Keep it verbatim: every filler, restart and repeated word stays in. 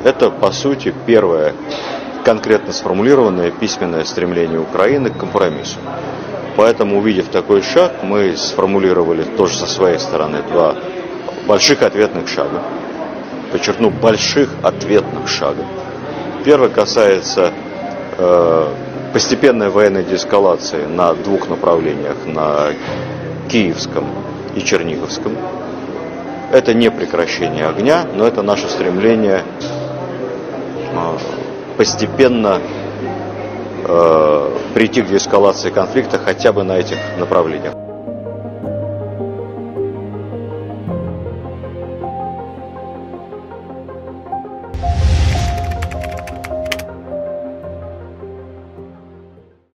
Это, по сути, первое конкретно сформулированное письменное стремление Украины к компромиссу. Поэтому, увидев такой шаг, мы сформулировали тоже со своей стороны два больших ответных шага. Подчеркну, больших ответных шага. Первый касается э, постепенной военной деэскалации на двух направлениях, на Киевском и Черниговском. Это не прекращение огня, но это наше стремление э, постепенно э, прийти к деэскалации конфликта хотя бы на этих направлениях.